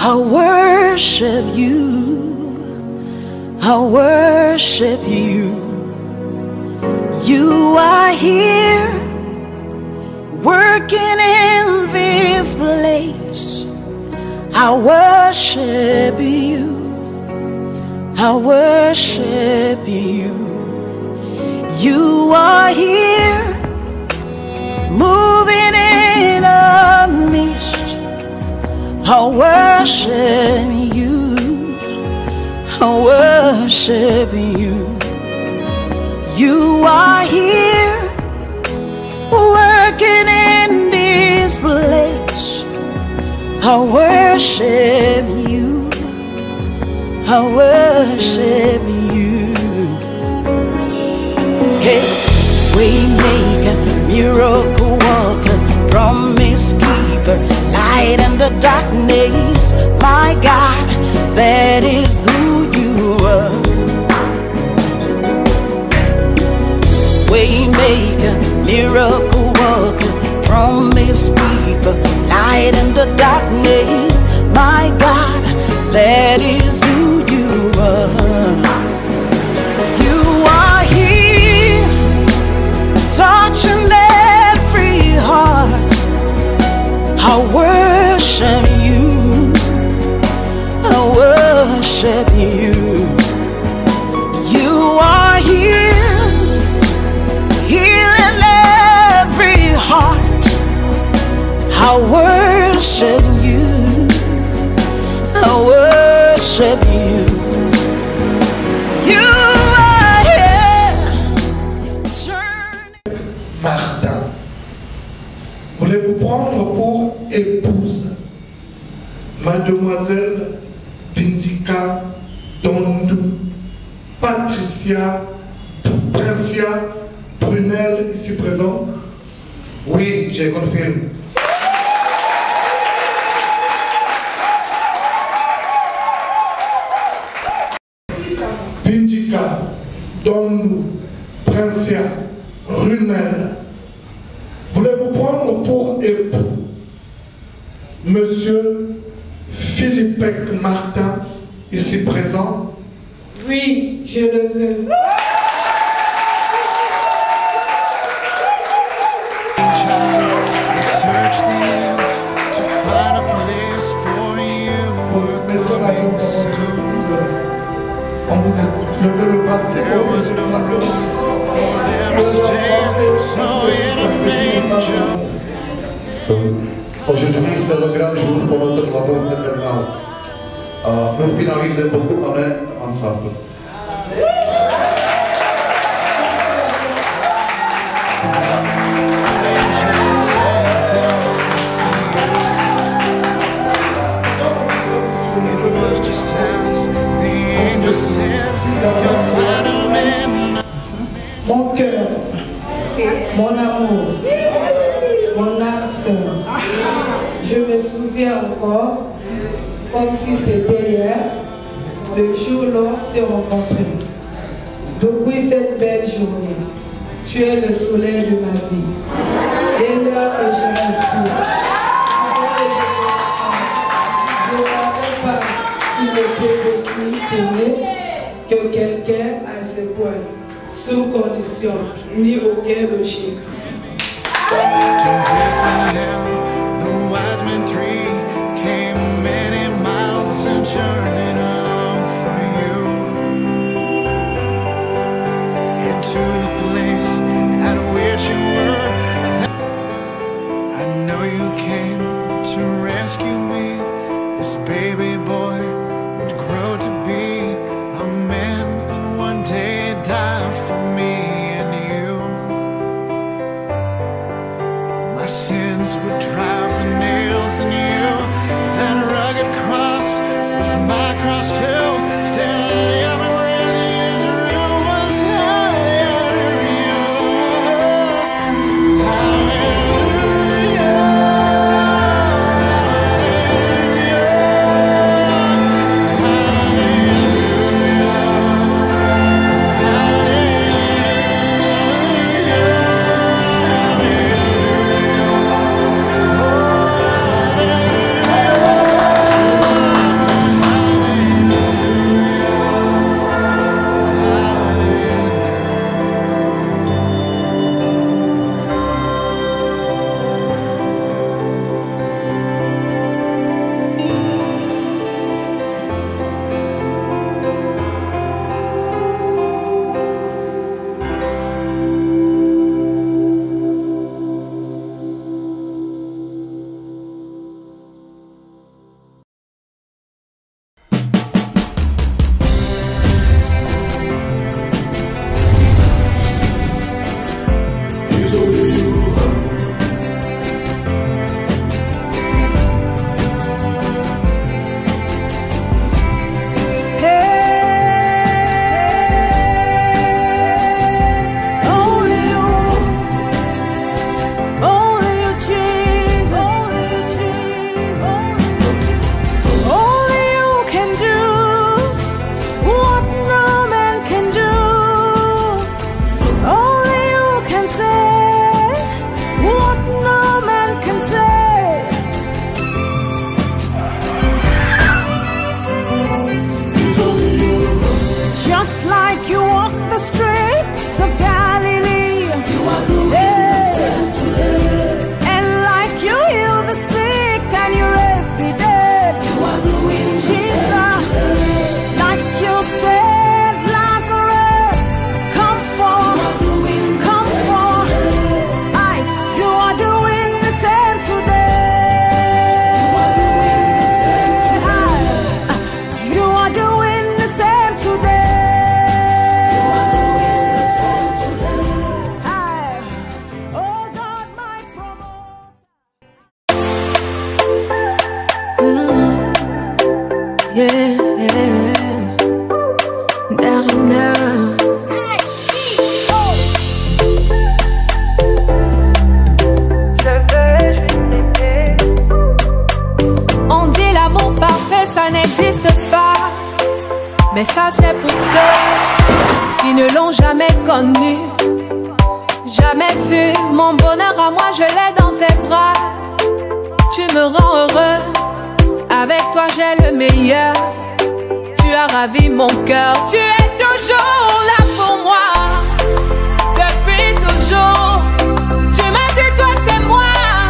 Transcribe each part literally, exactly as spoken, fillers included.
I worship you, I worship you. You are here, working in this place. I worship you, I worship you. You are here, moving in our midst. I worship you, I worship you. You are here, working in this place. I worship you, I worship you. Hey, waymaker, miracle worker, promise keeper, light in the darkness. My God, that is who you are. Waymaker, miracle worker, promise keeper, light in the darkness. My God, that is who you are. You are here, touching every heart. I worship you, I worship you. You are here, healing every heart. I worship you, I worship you. You are here, turning. Martin, voulez-vous prendre pour épouse Mademoiselle Bindika Dondou Patricia Princia Brunel, ici présente? Oui, j'ai confirmé. Bindika Dondou Princia Brunel, voulez-vous prendre pour époux Monsieur Philippe Martin, ici présent? Oui, je le veux. On vous écoute. Levez le bras de Aujourd'hui, c'est le grand jour pour notre faveur éternel. Uh, nous finalisons beaucoup d'années ensemble. Mon cœur, mon amour, mon âme sœur, je me souviens encore, comme si c'était hier, le jour où l'on s'est rencontrés. Depuis cette belle journée, tu es le soleil de ma vie. Et l'heure que je respire, je ne savais pas qu'il était possible d'aimer que quelqu'un à ce point, sous condition, ni aucun logique. Baby boy would grow to be a man and one day die for me and you. My sins would drive the nails in you. That rugged cross was my cross too. Standing everywhere the injury was hallelujah. Hallelujah. Oh Mais ça c'est pour ceux qui ne l'ont jamais connu, jamais vu. Mon bonheur à moi, je l'ai dans tes bras. Tu me rends heureuse, avec toi j'ai le meilleur. Tu as ravi mon cœur, tu es toujours là pour moi. Depuis toujours, tu m'as dit toi c'est moi.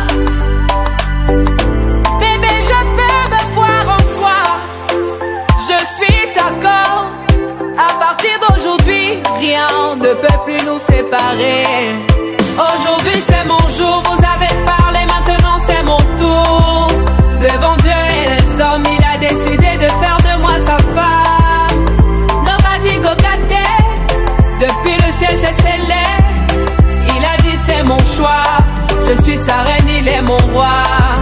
Bébé, je peux me voir en toi. Je suis d'accord. À partir d'aujourd'hui, rien ne peut plus nous séparer. Aujourd'hui c'est mon jour, vous avez parlé, maintenant c'est mon tour. Devant Dieu et les hommes, il a décidé de faire de moi sa femme. Nobody go got it. Depuis le ciel c'est scellé. Il a dit c'est mon choix. Je suis sa reine, il est mon roi.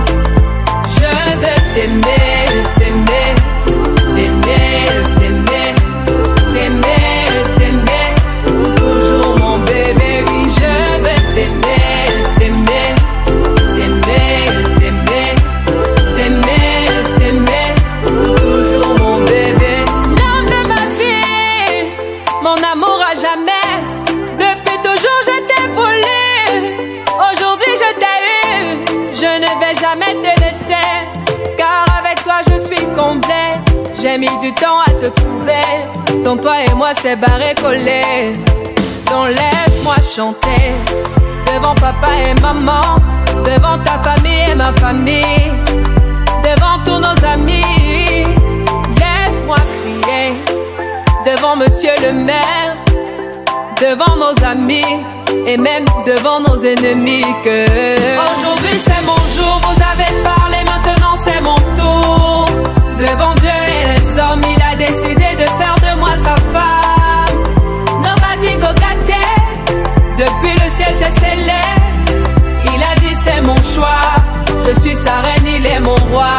Je veux t'aimer, t'aimer, t'aimer, t'aimer, t'aimer, t'aimer, toujours mon bébé, oui, je veux t'aimer, t'aimer, t'aimer, t'aimer, t'aimer, t'aimer, toujours mon bébé. L'homme de ma vie, mon amour à jamais, depuis toujours je t'ai voulu, aujourd'hui je t'ai eu, je ne vais jamais te laisser, car avec toi je suis complet. J'ai mis du temps à te trouver. Donc toi et moi c'est barré collé. Donc laisse-moi chanter devant papa et maman, devant ta famille et ma famille, devant tous nos amis. Laisse-moi crier devant monsieur le maire, devant nos amis et même devant nos ennemis que aujourd'hui c'est mon jour, vous avez parlé, maintenant c'est mon tour. Devant Dieu et les hommes, il a décidé de faire de moi sa femme. Nobody go got it. Depuis le ciel c'est scellé. Il a dit c'est mon choix. Je suis sa reine, il est mon roi.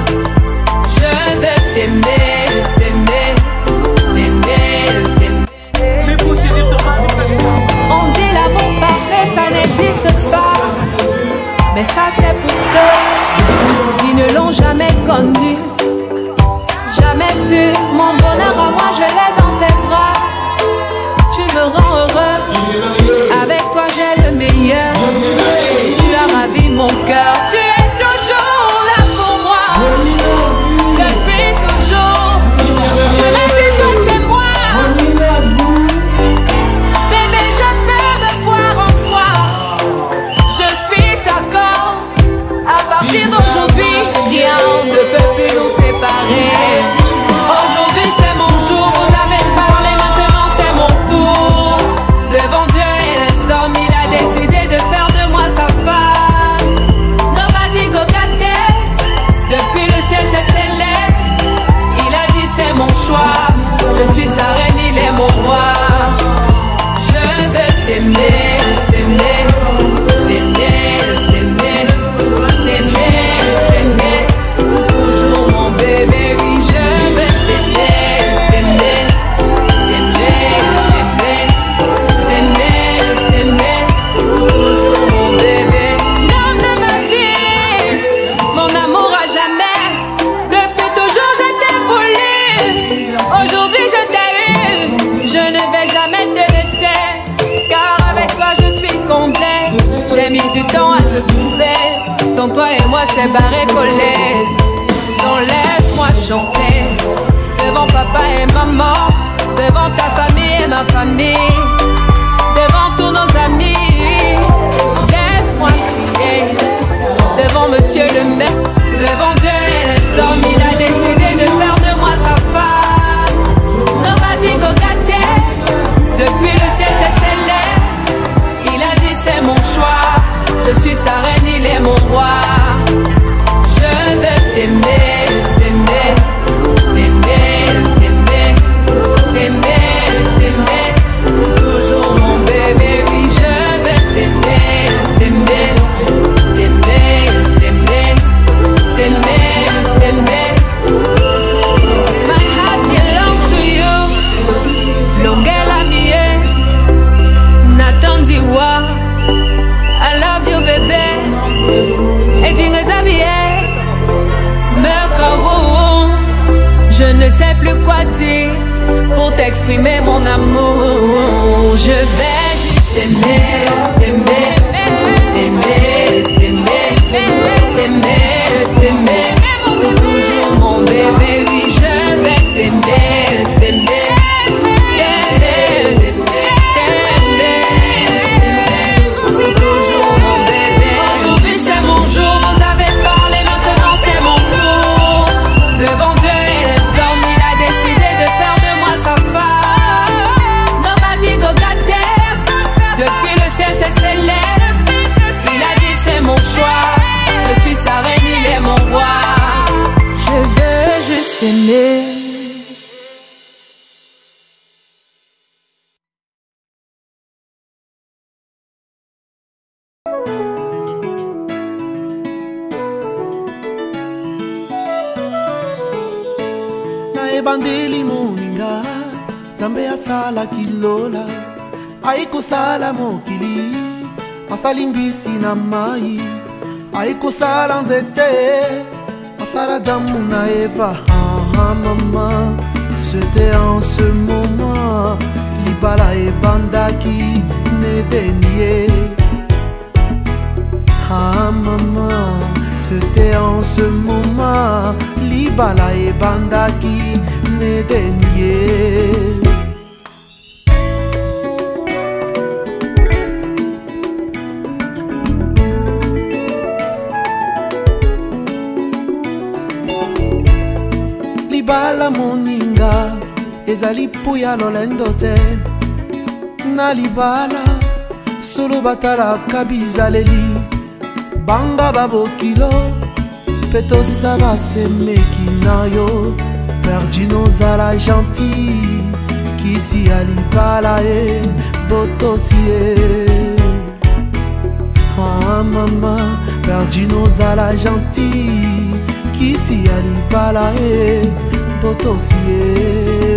Je veux t'aimer, t'aimer, t'aimer, t'aimer. On dit l'amour parfait, ça n'existe pas. Mais ça c'est pour ceux qui ne l'ont jamais connu, jamais vu. Mon bonheur à moi, je l'ai dans tes bras. Tu me rends heureux, avec toi j'ai le meilleur. Tu as ravi mon cœur, tu es toujours là pour moi. Depuis toujours, tu m'as dit toi c'est moi. Bébé, je peux me voir en toi. Je suis d'accord. À partir d'aujourd'hui, rien ne peut plus nous séparer. Aujourd'hui c'est mon jour, vous avez parlé, maintenant c'est mon tour. Devant Dieu et les hommes, il a décidé de faire de moi sa femme. Nobody go got it. Depuis le ciel c'est scellé. Il a dit c'est mon choix. Je suis sa reine, il est mon roi. Je veux t'aimer, t'aimer, t'aimer, t'aimer, t'aimer, t'aimer, toujours mon bébé, oui, je veux t'aimer, t'aimer, t'aimer, t'aimer, t'aimer, t'aimer, toujours mon bébé. L'homme de ma vie, mon amour à jamais, depuis toujours je t'ai voulu, aujourd'hui je t'ai eu, je ne vais jamais te laisser, car avec toi je suis complet. J'ai mis du temps à te trouver, donc toi et moi c'est barré collé. Donc laisse-moi chanter devant papa et maman, devant ta famille et ma famille, devant tous nos amis. Laisse-moi crier devant monsieur le maire, devant Dieu et les hommes, il a décidé de faire de moi sa femme. Nobody go got it. Depuis le ciel c'est scellé. Il a dit c'est mon choix. Je suis sa reine, il est mon roi. Je veux t'aimer, t'aimer, t'aimer, t'aimer, t'aimer, t'aimer, ebandeli moninga Nzambe asala kilola Aikosala mokili Asali mbisi na mai Aikosala nzete Asala damu na Eva ah, ah, maman C'était en ce moment Libala ebandaki Nedenie Ah maman C'était en ce moment Libala ebandaki Nedenie Libala moninga ezali puya lolendo te na libala solo batalaka bizaleli banga babokilo mpe tosala semeki na yo perdi nozala gentil kisi ya libala e botosi e ah mama perdi nozala gentil kisi ya libala e botosi e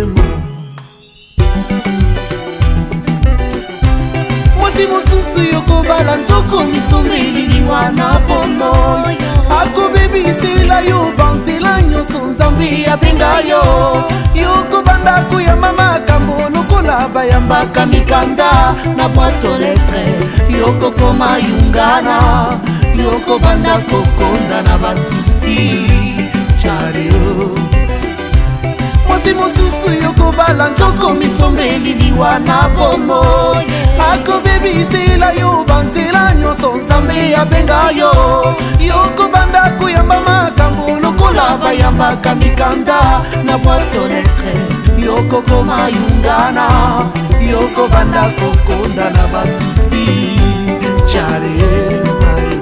mwasi mosusu yokobala nzoko misomeli wana pono akobebisela yo banzela nyonso nzambe abenga yo yokobanda koyamba makambo lokola bayambaka mikanda na bwato letre yokokoma yungana yokobanda kokonda na basusi chareo mwasi mosusu yokobala nzoko misomeli liwa na bomo akobebisela yo banzela nyonso nzambe abenga yo yokobanda koyamba makambo lokola bayambaka mikanda na bwato letre yokokoma yungana yokobanda kokonda na basusi chareo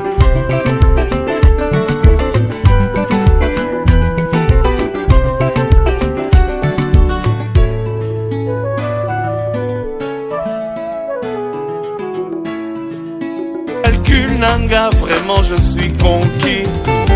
Nanga, vraiment je suis conquis.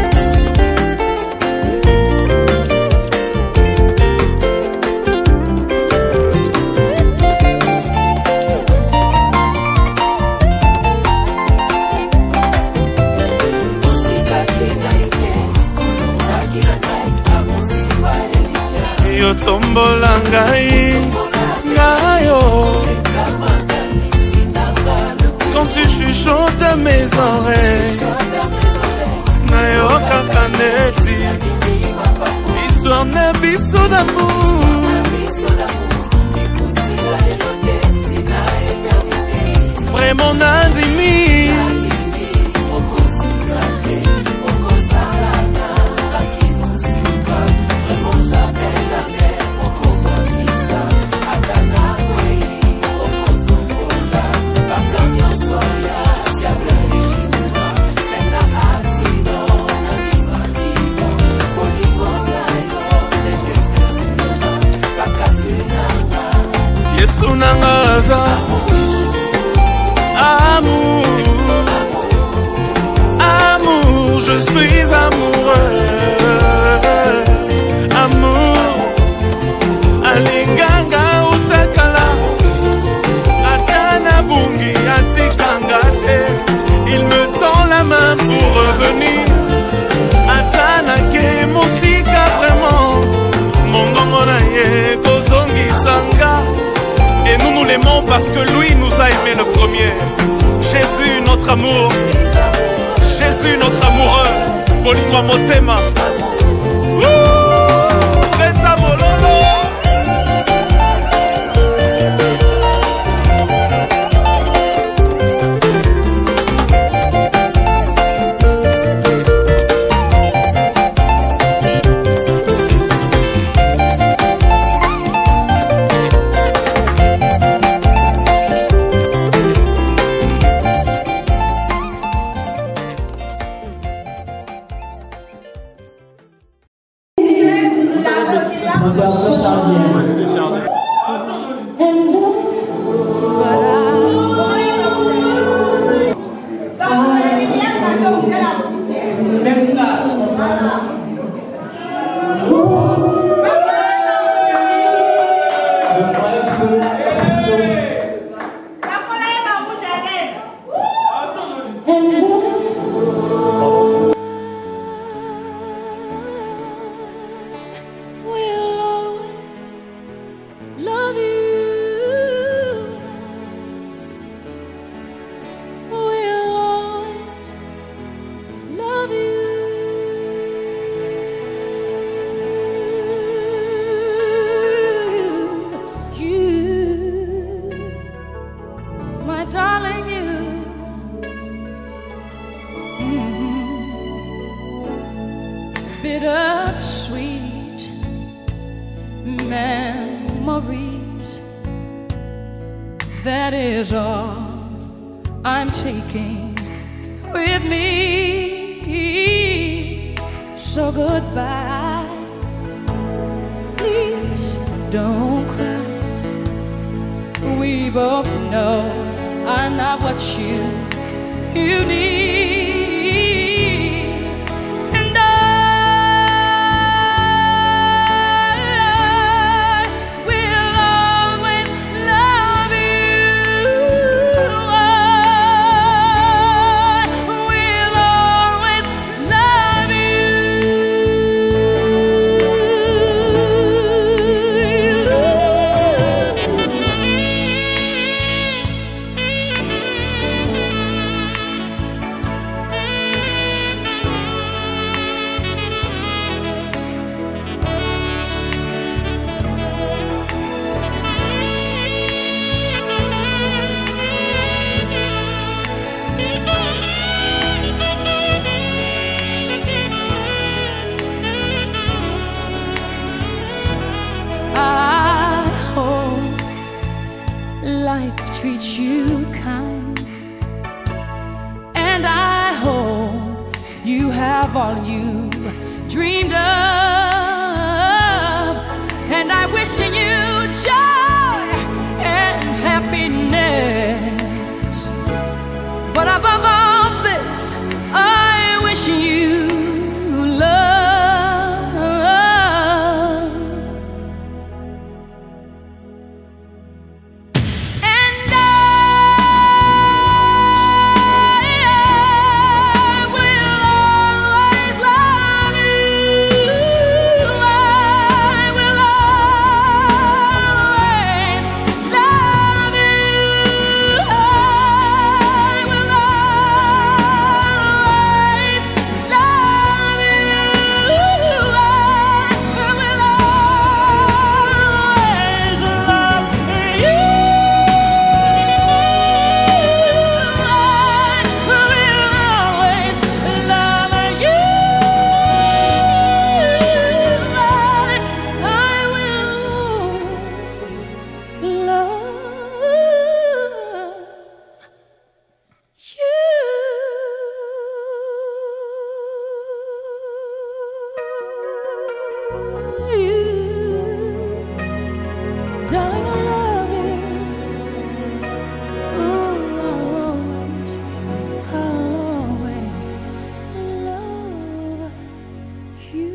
Yo tombola ngai, ngai yo. Quand tu chuchotes à mes oreilles Nayoka kaneti Histoire na biso d'amour Vraiment nandimi Sunangaza amour, amour, je suis amoureux, amour, alinganga utakala, atana bungi atikangate, il me tend la main pour revenir, atana ke musika vraiment, mon gongonaye kozongi sanga. Et nous nous l'aimons parce que lui nous a aimés le premier. Jésus notre amour, Jésus notre amoureux. Bolingwa motema. Beta bololo. darling, you. Mm-hmm. Bittersweet memories. That is all I'm taking with me. So goodbye. Please don't cry. We both know I'm not what you you need. And I will always love you. I will always love life treats you kind, and I hope you have all you dreamed of, and I wish you joy and happiness, but above all this I wish you love. Darling, I love you. Ooh, I'll always, I'll always love you.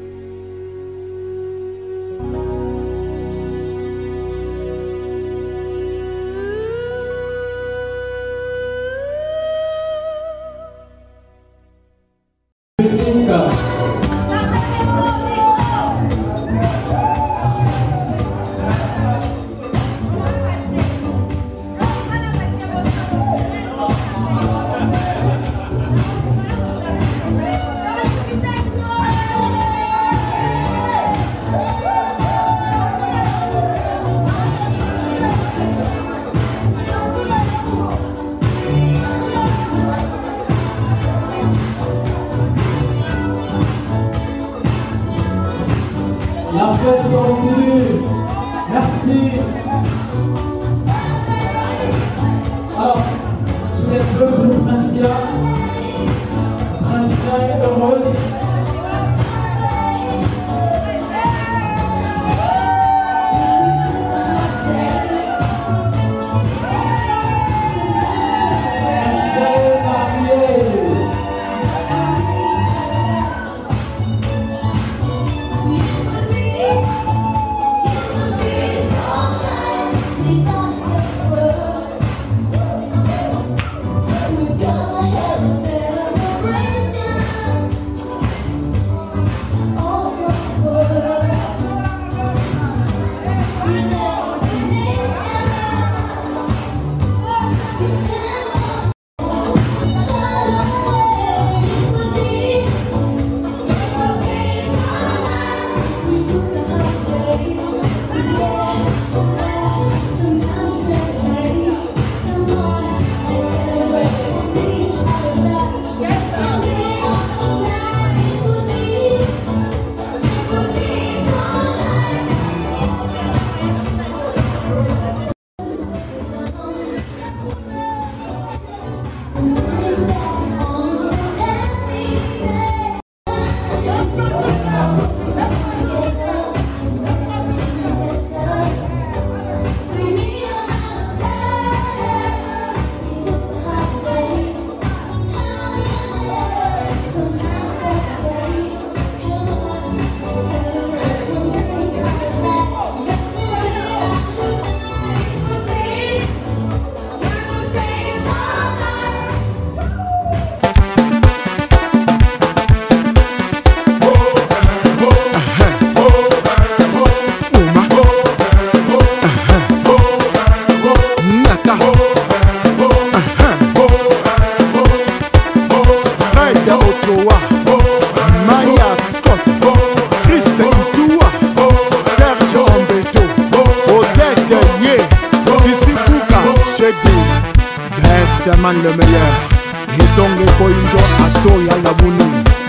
La fête continue. Merci. Alors, vous êtes le groupe Princia. Princia est heureuse. We're gonna have Waterman le meilleur. Et donc, Koinjo, Ato, Yalabuni.